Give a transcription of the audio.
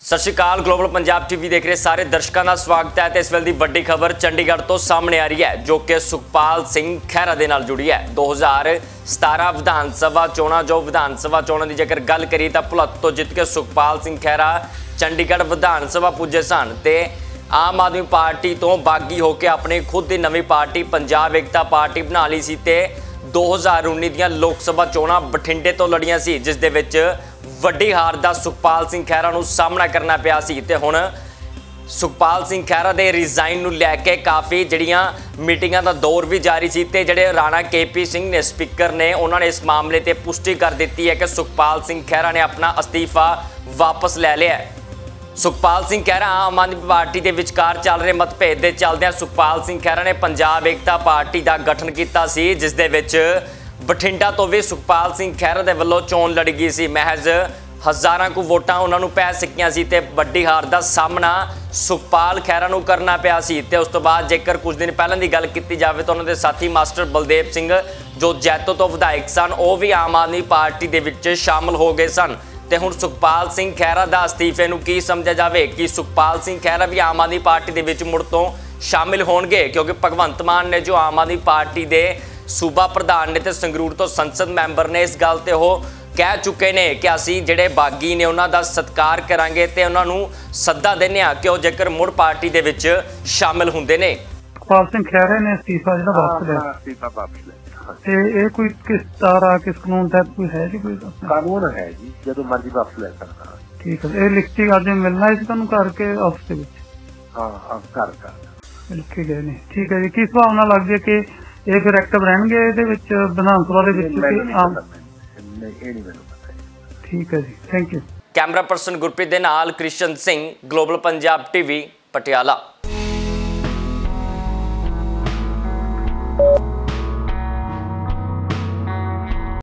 सत श्री अकाल। Global Punjab TV देख रहे सारे दर्शकों का स्वागत है। तो इस वेले की वड्डी खबर चंडीगढ़ तो सामने आ रही है जो कि सुखपाल सिंह खैरा दे नाल जुड़ी है। 2017 विधान सभा चोणां जो विधान सभा चोणां की जेकर गल करिए तो भुलत तो जित के सुखपाल सिंह खैरा चंडीगढ़ विधान सभा पुजे सन ते आम आदमी पार्टी तो बागी होकर अपनी खुद की नवी पार्टी पंजाब एकता पार्टी बना ली सी ते 2019 ਦੀਆਂ लोक सभा चोणां बठिंडे तो लड़ियां सी जिस दे विच वड्डी हार दा सुखपाल सिंह खैरा नूं सामना करना पिया सी ते हुण सुखपाल सिंह खैरा दे रिजाइन नूं लैके काफ़ी जिहड़ियां मीटिंगां दा दौर भी जारी सी ते जिहड़े राणा KP सिंह ने स्पीकर ने उन्होंने इस मामले ते पुष्टि कर दी है कि सुखपाल सिंह खैरा ने अपना अस्तीफा वापस लै लिया है। सुखपाल सिंह खैरा आम आदमी पार्टी के विचकार चल रहे मतभेद के चलदे सुखपाल सिंह खैरा ने पंजाब एकता पार्टी का गठन किया सी जिस दे विच बठिंडा तो भी सुखपाल सिंह खैरा के वलों चोन लड़ी गई सी। महज हज़ारां को वोटां उन्होंने पै सकियां सी ते वड्डी हार का सामना सुखपाल खैरा नूं करना पिया सी। ते उस तो बाद जेकर कुछ दिन पहले की गल की जाए तो उन्होंने साथी मास्टर बलदेव सिंह जो जैतो तो विधायक सन वो भी आम आदमी पार्टी के विच शामिल हो गए सन। ते हुण सुखपाल सिंह खैरा दा अस्तीफे नूं की समझा जाए कि सुखपाल सिंह खैरा भी आम आदमी पार्टी के विच मुड़ तो शामिल होणगे क्योंकि भगवंत मान ने जो आम आदमी पार्टी के सूबा प्रधान ने ते संगरूर तो संसद मैंबर ने इस गल ते वो कह चुके ने कि असीं जिहड़े बागी ने उन्हां दा सत्कार करांगे ते उन्हां नूं सद्दा दिंदे आ कि वो जेकर मुड़ पार्टी दे विच शामिल हुंदे ने। सुखपाल सिंह खैरा ने अस्तीफा जिहड़ा वापस लिया ते ये कोई किस तरह किस कानून तहत कोई है जी? कोई कानून है जी जो मर्जी वापस ले सकता। ठीक है। ये लिखती अज मिलना इस तुहानूं करके ऑफिस दे विच? हाँ कर लिखे गए ने। ठीक है जी। किस भावना लगदी है कि ये फिर एक्टिव रहणगे इहदे विच विधान सभा दे विच? ठीक है जी, thank you. Camera person Gurpreet दे नाल कृष्ण सिंह, ग्लोबल पंजाब टीवी, पटियाला।